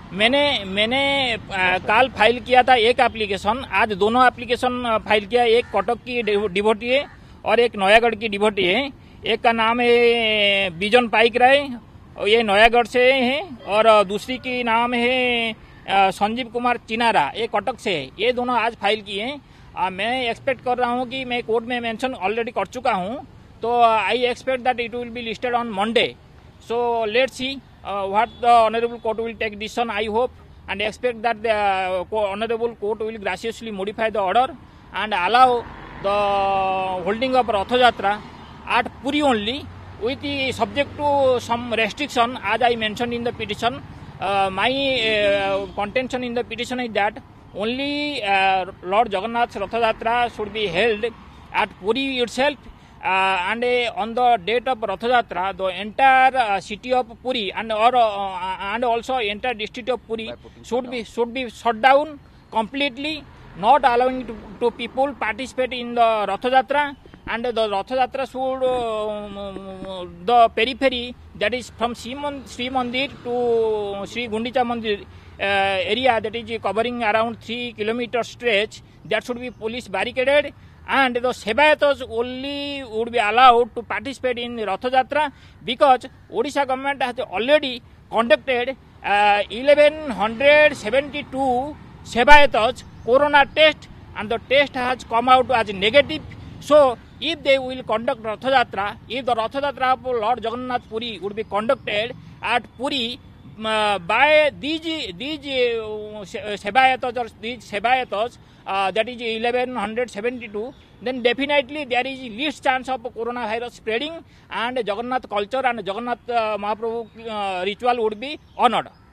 मैंने मैंने कल फाइल किया था एक एप्लीकेशन, आज दोनों एप्लीकेशन फाइल किया। एक कटक की डिवोटी है और एक नयागढ़ की डिवोटी है। एक का नाम है बिजन पाइक राय, ये नयागढ़ से है, और दूसरी की नाम है संजीव कुमार चिनारा, ये कटक से है। ये दोनों आज फाइल किए हैं। मैं एक्सपेक्ट कर रहा हूँ कि मैं कोर्ट में मेंशन ऑलरेडी कर चुका हूँ, तो I expect that it will be listed on Monday. So let's see what the honorable court will take decision. I hope and expect that the honorable court will graciously modify the order and allow the holding of Rath Yatra at Puri only, with the subject to some restriction as I mentioned in the petition. My contention in the petition is that only Lord Jagannath's Rath Yatra should be held at Puri itself. And on the date of Rath Yatra, the entire city of Puri and also entire district of Puri should be shut down completely, not allowing to people participate in the Rath Yatra. And the Rath Yatra should the periphery, that is from Sri Mandir to Sri Gundicha Mandir area, that is covering around 3 km stretch, that should be police barricaded. And the Sevayatas only would be allowed to participate in Rath Yatra, because Odisha government has already conducted 1172 Sevayatas corona test, and the test has come out as negative. So if they will conduct Rath Yatra, if the Rath Yatra of Lord Jagannath Puri would be conducted at Puri by these Sevayatas, or these Sevayatas, that is 1172, then definitely there is least chance of coronavirus spreading, and Jagannath culture and Jagannath Mahaprabhu ritual would be honored.